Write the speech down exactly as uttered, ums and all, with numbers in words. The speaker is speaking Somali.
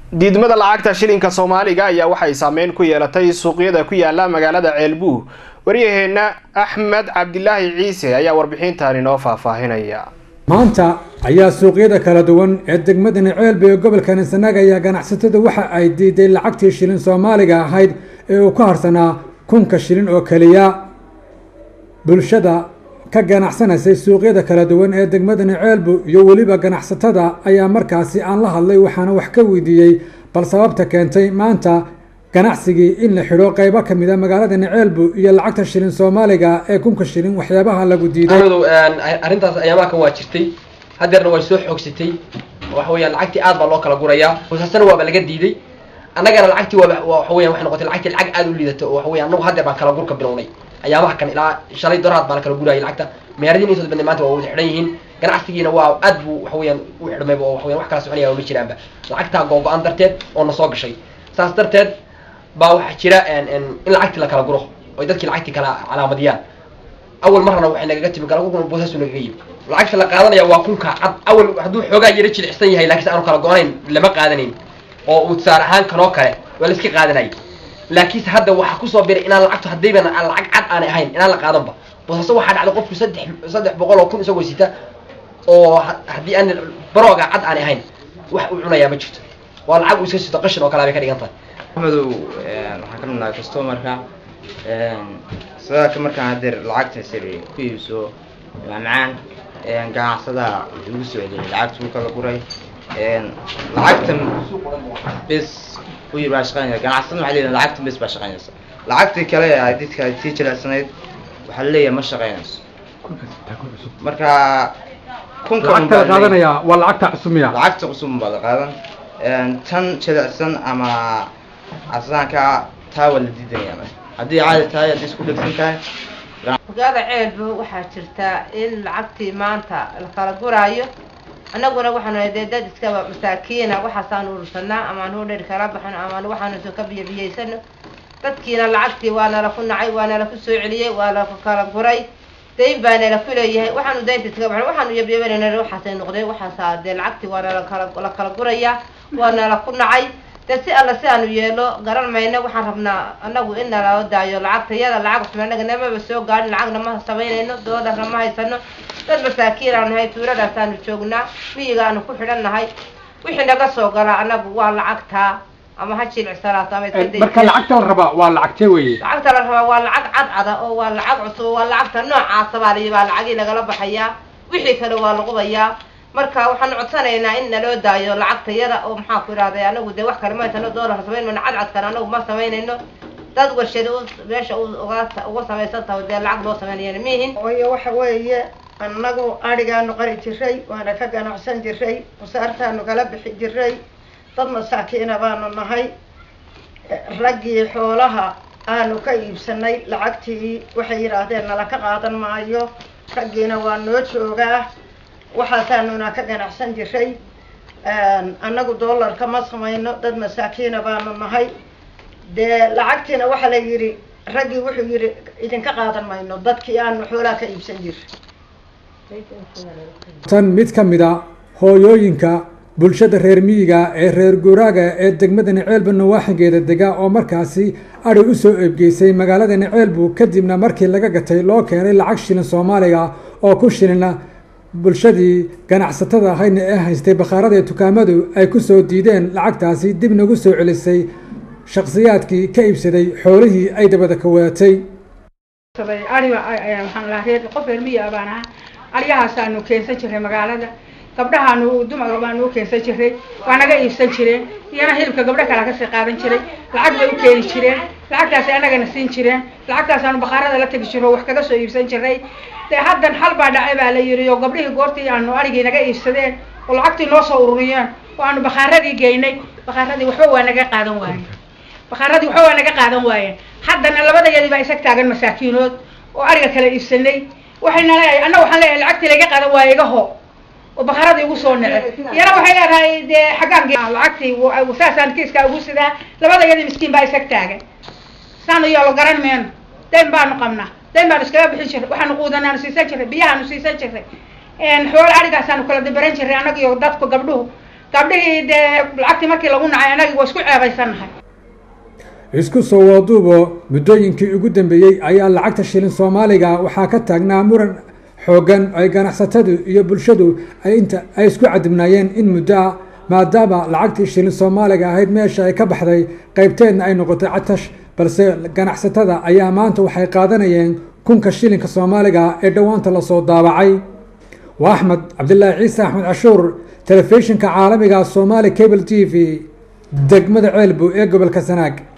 diidmada lacagta shilinka Soomaaliga ayaa waxay saameyn ku yeelatay suuqyada ku yaala magaalada Ceelbuur. Wariyaheena Axmed Cabdilaahi Ciise ayaa warbixintan inoo faahfaahinaya. maanta ayaa suuqyada kala duwan ee degmada Ceelbuur ee gobolka Sanaag ayaa ganacsatada waxa ay diiday lacagtii shilin Soomaaliga ahayd ee uu ka harsanaa kunka shilin oo kaliya. bulshada ka ganacsanaysay suuqyada kala duwan ee degmada Ceelbuur iyo waliba ganacsatada ayaa markaasi aan la hadlay waxaana wax ka weydiiyay bal sababta keentay maanta ganacsigii in la xiro qaybo kamid ah magaalada Ceelbuur iyo lacagta shilin Soomaaliga ee kunka shilin waxyaabaha lagu diiday. arintaas ayaamaha waa jirtay hadeerna way soo xoogsatay waxa weeyaan lacagtii aad baa loo kala gurayaa hoosasana waa laga diiday annagana lacagtii waa waxa weeyaan wax noqotay lacagtii lacag aad u liidato waxa weeyaan annagu hadeer baan kala gurka bilownay ayaamaha kan ilaa shalay dooraad baan kala gurayay lacagta meeradin inta badan maanta waa wada xiran yihiin ganacsigiina waa aad buu wax weeyaan u xidhmay oo wax weeyaan wax kala soconaya ma jiraanba lacagta googo'an darteed oo na soo gashay saas darteed baa waxa jira in lacagtii la kala guro oo dadkii lacagtii kala calaamadiyaan awal marna waxay naga timi kala gurno boosaas naga yimid lacagta la qaadanaya waa kunka cad awal haduu xoogaa yara jilicsan yahay laakiin aanu kala go'anayn lama qaadanin oo uu saar ahaan kanoo kale waa la iska qaadanay laakiin hadda waxa ku soo biray inaan lacagtu hadayban lacag cad aan ahayn inaan la qaadanba boosaas waxa dhacday qofku saddex boqol oo kun isagoo sita oo hadii aan barooga cad aan ahayn wax uu cunaya ma jirto waa lacag uu iska sito qashin oo kala bay ka dhigan tahay maxamedow waxaan ka midnahay customerka sida ka markaan hadeer lacagta siri ku iibso macaan ganacsada ugu soo celiyay lacagtu kala guray lacagtan bis u yiraahdo shaqeynaya ganacsada waxa leeyahay lacagtan bis ba shaqeynaysa lacagtii kale ay dadka tii jilacsanayd waxa leeyahay ma shaqeynayso marka kunka lacagta qaadanaya waa lacagta cusmiya lacagta cusub baa qaadan tan jilicsan ama asaanka taawal diidaya hadii caadi tahay hadii isku dhigsan tahay magaalada Ceelbuur waxaa jirta in lacagtii maanta la kala guraayo annaguna waxaan leedahay dad iska masaakiina waxa saan urursanaa ama aan hoodeer kala baxan ama waxaan soo ka biyeysano dadkiina lacagtii waa nala ku nacay waa nala ku soo celiyay waa la kala guray deyn baa nala ku leeyahay waxaan deynta iska baxay waxaan yabeeynaa waxa ay noqday waxa saade lacagtii waa nala kala la kala guraya waa nala ku nacay si alla si aanu yeelo garan mayna waxaan rabnaa annagu in nala daayo lacagta yada lacag cusubanaga nama soo gaarin lacagna ma sameynayno doodarna ma haysano dad masaakiin aan nahay tuuladaas aanu joognaa miyiga aanu ku xidhannahay wixii naga soo gala annagu waa lacagta ama ha jilicsanaato ama iska day marka lacagta la rabaa waa lacagtee weeye lacagta la rabaa waa lacag cad cad oo waa lacag cusub waa lacagta noocaas baa la lacagii lagala baxayaa wixii kale waa lagu bayaa marka waxaan codsanaynaa in naloo daayo lacagta yada oo maxaa ku yiraahday anagu de wax kale ma hayno doolar sameeyno cad cad kan anagu ma sameeynayno dad warshado meesha uga uga sameeysan tahay de lacag loo sameeyay mihin oo waxa weeye anagu arigaanu qari jiray waana ka ganacsan jiray wasaartaanu kala bixi jiray dad masaakiin baanu nahay ragii xoolaha aanu ka iibsanay lacagtii waxay yiraahdeen nala ka qaadan maayo ragiina waa noo joogaa waxaasaanuna ka ganacsan jiray annagu doolarka ma samayno dad masaakiina baanu nahay dee lacagtiina waxa la yiri raggii wuxuu yiri idinka qaadan mayno dadkii aanu xoolaha ka iibsan jiray tan mid ka mid ah hooyooyinka bulshada reer miyiga ee reer guuraaga ee degmada Ceelbuur nawaaxigeeda dega oo markaasi ari u soo eebgeysay magaalada Ceelbuur kadibna markii laga gatay loo keenay lacag shilin Soomaaliga oo ku shilina bulshadii ganacsatada ahayna ee haystay bakhaarada ee dukaamadu ay ku soo diideen lacagtaasi dib nagu soo celisay shakhsiyaadkii ka iibsaday xoolihii ay dabada ka wadatay sabay ariga ayaan waxaan la reer qof ilmiya abaana ariyahaas aanu keensan jiray magaalada gabdhahaanu dumar baanu keensan jiray waa naga iibsan jireen iyana hilibka gabdha kala ka sii qaadan jiray lacag bay u keeni jireen lacagtaas anagana siin jireen lacagtaas aanu bakhaarada la tagi jiro wax kaga soo iibsan jiray haddan hal baa dhacay baa la yiri oo gabdhihii goortii aanu arigii naga iibsadeen oo lacagtii noo soo ururiyeen oo aanu bakhaaradii geynay bakhaaradii waxba waa naga qaadan waayeen bakhaaradii waxba waa naga qaadan waayeen haddana labadayadii baa isag taagan masaakiinood oo ariga kala iibsanay waxayna leeyahay anna waxaan leeyahay lacagtii laga qaadan waayay iga ho oo bakhaaradii ugu soo nacay yana waxay leedahay dee xagaan lacagtii wasaasaan kiiska ugu sidaa labadayadii miskiin baa isag taagan saan iyo la garan meen deyn baanu qabnaa deyn baanu iskaga bixin jiray waxaanu quudanaanu siisan jiray biyahaanu siisan jiray een xoolo arigaasaan kala dabaran jiray anaga iyo dadku gabdhuhu gabdhihii dee lacagtii markii lagu nacay anagii waa isku ceebaysannahay. isku soo waduubo muddooyinkii ugu dambeeyey ayaa lacagta shilin soomaaliga waxaa ka taagnaa muran xooggan ay ganacsatadu iyo bulshadu ay inta ay isku cadibnaayeen in muddo ah maadaama lacagtii shilin soomaaliga ahayd meesha ay ka baxday qaybteedna ay noqotay catash balse ganacsatada ayaa maanta waxay qaadanayeen kunka shilinka soomaaliga ee dhowaanta lasoo daabacay. waa axmed cabdilaahi ciise axmed cashuur telefishinka caalamiga Somali Cable T V degmada Ceelbu ee gobolka Sanaag.